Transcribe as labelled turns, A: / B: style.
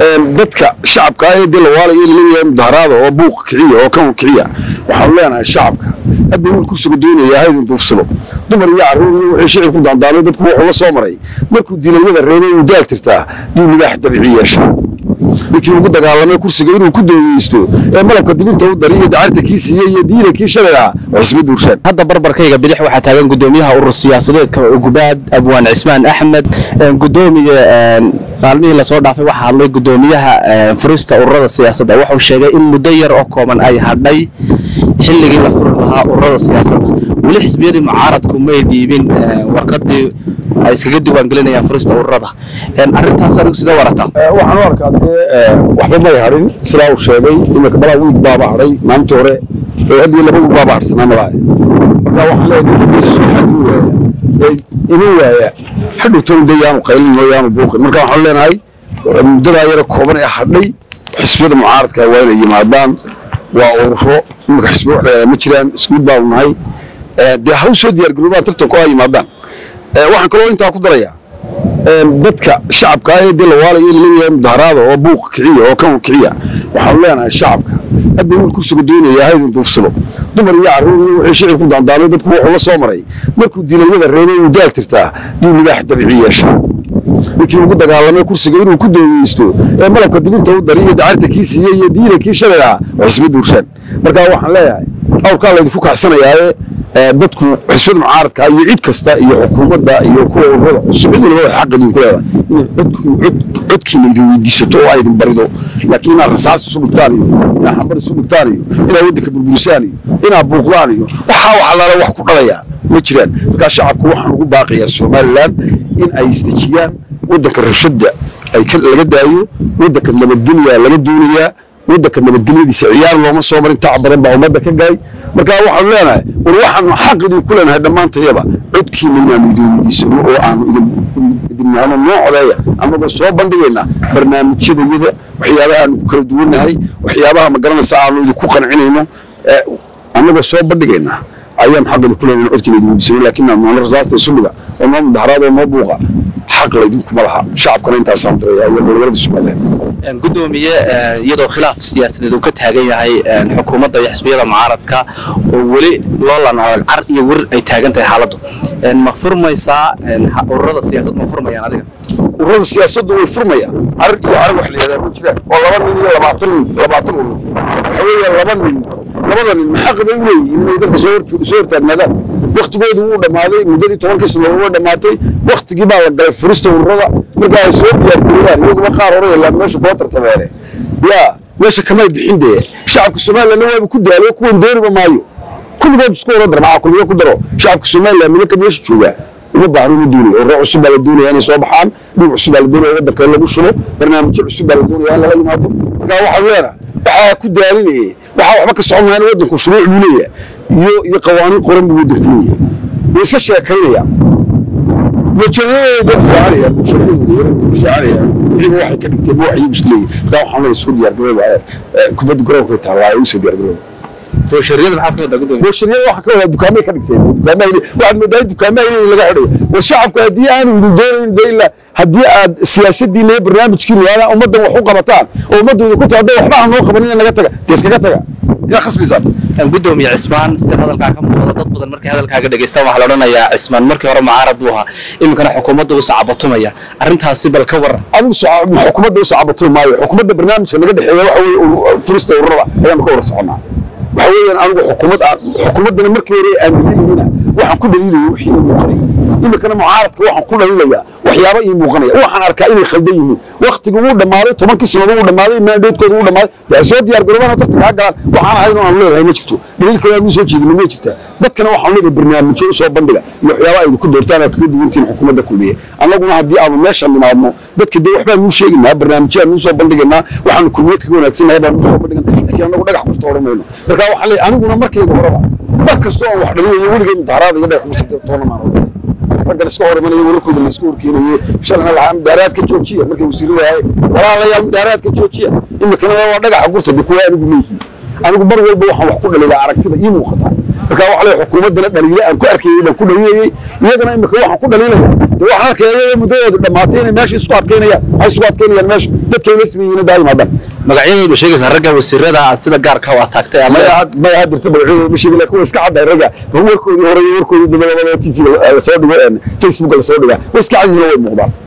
A: dadka shacabka ee dilawaalay leeyahay mudaharaada oo buuq kiciya oo kan kiciya waxaan leenahay shacabka hadda uu kursiga doonaya hay'ad duufsado dumar iyo caruur iyo wixii shacabku daandaalay dadku wuxuu la soo maray markuu dilayada reebay uu daal tirtaa iyo libaax dabiici yeesha dadkii ugu dagaalamay kursiga inuu ku doonaysto ee malabka dibinta u dariyo dacarta kiisiye iyo diilkii shalaya xisbi duurshan
B: hadda barbarkayga bidix waxa taagan gudoomiyaha urur siyaasadeedka Ugubaad Abwaan Cismaan Axmed gudoomiye maalmihii la soo dhaafay waxa hadlay gudoomiyaha furista ururada siyaasadda waxa uu sheegay in muddo yar oo kooban ay hadhay xilligii la furi lahaa ururada siyaasadda wali xisbiyadii mucaaradku ma dhiibin warqadii ay iskaga diiwaan gelinayaan furista ururada arintaas anigu sida warata
A: waxaan u arkaa waxba ma harin sida uu sheegay in kabala wiig baaba haray maanta hore hadii laba wiig baaba harsanaa malaay marka waxaan leeyahay soo xaduu inuu yahay haduu toon dayaan qaylin mooyaan buuq marka waxaan leenahay muddada yar kooban ee hadhay xisbiyada mucaaradka waa inay yimaadaan waa ururo marka xisbi ma jiraan isku mid baa u nahay haw soo diyaar garoobaa tartanku ay yimaadaan waxaan kaloo intaa ku darayaa dadka shacabka ee dilawaalay leeyahay mudaharaada oo buuq kiciya oo kan kiciya waxaan leenahay shacabka hadda uu kursiga doonaya hay'ad duufsado dumar iyo caruur iyo wixii shacabku daandaalay dadku wuxuu la soo maray markuu dilayada reebay uu daal tirtaa iyo libaax dabiici yeesha dadkii ugu dagaalamay kursiga inuu ku doonaysto ee malabka dibinta u dariyo dacarta kiisiye iyo diilkii shalaya xisbi duurshan marka waxaan leeyahay awrka la idinku kacsanayaa dadku xisbada mucaaradka iyo cid kasta iyo xukuumadda iyo kuwa ururada cusub cid walba xaq idin ku leedahay codkiina idin weydiisato oo ay idin barido laakiin inaad rasaas isu dhigtaan iyo inaad xambar isu dhigtaan iyo inaad waddanka burburisaan iyo inaad buuqdaan iyo waxaa waxalaala wax ku dhalaya ma jiraan markaa shacabku waxaan ugu baaqayaa Somaliland in ay isdejiyaan waddanka rabshada ay laga daayo waddanka nabadgelya laga doonayaa waddanka nabadgelyadiisa ciyaar looma soo marin tac badan baa ummadda ka gaay marka waxaan leenahay war waxaan xaq idin ku leenahay dhamaantayaba codkiina inaan idin weydiisano oo aan idin noocodeeya ama soo bandhigayna barnaamijyada waxyaabaha aan ku kala duwanahay waxyaabaha ma garanaysa aan idinku qancinayno anaga soo bandhigayna ayaan xaq idin ku leenahay codkiina idin weydiisano laakiin aan rasaasta isuliga oo ma mudaharaad oo ma buuqa حق لديكم لها شعب كنا أنت سامدري يا ولد السومالي.
B: قدومية يدو خلاف السياسة اللي دوكتها جاية هاي الحكومة ضي حسبية معارضك ولي والله أنا العرق يور أي تاجنت حالته مغفور ما يسا الرضا السياسة مغفور ما يعني هذا.
A: الرضا السياسة دو مغفور ما يعني عرق يعرف وحلي هذا مشكلة والله من لبعطل حوالي لبعض من حق بيقولي إنه إذا صورت المدى وقت جود هو دماغي مدة طوال كسر هو دماغي وقت جيبه وقت فرست والرضا مرجع يسوي يركضون يوم قاروري لما مش بطر كبيرة لا مش كمان بحنده شعب الصومال لأنه هو بكل ده يكون دير بمايو كل ما بسكور ضرب مع كل يوم درو شعب الصومال لما يكون يشجوه وبعدين الدنيا والروح السبب الدنيا يعني صباحان روح السبب الدنيا وده كله بشرو برنامج السبب الدنيا يعني لا يماطو قالوا حوالنا كل ده يعني وحاول كسرهم هنا ودك وشروع الولية يقوانين قرن بودك الولية ويش الشيء كينيا مجرد فعليا مجرد فعليا يجيب واحد كده يكتب واحد يبسلي قالوا حمل السود يرجعون بعير كبد جروك يتعرى يسود يرجعون
B: بوشريات الحفلة ده قدوم
A: بوشريات واحد كده دكانه كده يكتب دكانه واحد مدايد دكانه اللي قاعد والشعب كدي أنا ودور ديلا هدي السياسة دي ليه برنامج كيلو أنا أمده وحقوق بطال أمده كنت هذا وحبها نوقف بنينا نجتك تسكتك يا خص بيزار
B: قدوم يا عثمان سير هذا الكعكم وضد بدل مركي هذا الكعكة دقيستوا وحلونا يا عثمان مركي ورا معارضوها إما كان حكومته وصعبتهم يا أرنتها سيب الكور
A: أنا صعب حكومته وصعبتهم ما حكومة برنامج اللي قد حيوان فرصة والرضا هي مكور صعبنا وحويا أنا حكومتنا مركي وري أمريكا هنا وحن كل دليل وحي مغني إما كان معارض وحن كل دليل وحيا رأي مغني وحن أركائي خلديه وقت جمهور دماري طبعا كيس جمهور دماري ما بيت كجمهور دماري ده صوت يرجعون تطلع حاجة وحن هاي نوع هاي مشكلته دليل كلام يسوي شيء من مشكلته ده كان وحن نقول برنامج شو صوب بندلا وحيا رأي كل دورتنا كل وانتين حكومة ده كلية أنا قلنا هدي أبو ماشى من عمو ده كده وحنا مش شيء ما برنامج شيء صوب بندلا وحن كلية كنا نكسينا هذا صوب بندلا لكن أنا قلنا حكومة طورنا منه بركوا علي أنا قلنا مركي جمهور مركز طور وحنا يقول جيم تعرض كده حكومة طورنا معه رجل السكور من يقولوا كذا السكور كينو شلنا العام دارات كتشوتشية مركب يصيروا هاي ولا غير دارات كتشوتشية إما كنا نوع نجح قلت بكوان بميكي أنا قبل بروح وحكون اللي عرقت ده يمو خطأ marka waxa la xukuumadda dhaliilay aan ku arkayay baan ku dhaliilay iyagana imika waxaan ku dhaliilay waxaan arkayay muddada dhamaatay inay meesha isku adkeynayaan meesha dadkay rasmiyiin daayimaadaan
B: magacyadoodu sheegaysa ragga wasiirada aad sida gaarka u taagtay ama
A: ma hadirta magacyadoodu ma sheegay laakiin iska cadday ragga warkoodii hore warkoodii dabada TV la soo dhigo Facebook la soo dhigo iska cadday way muuqdaan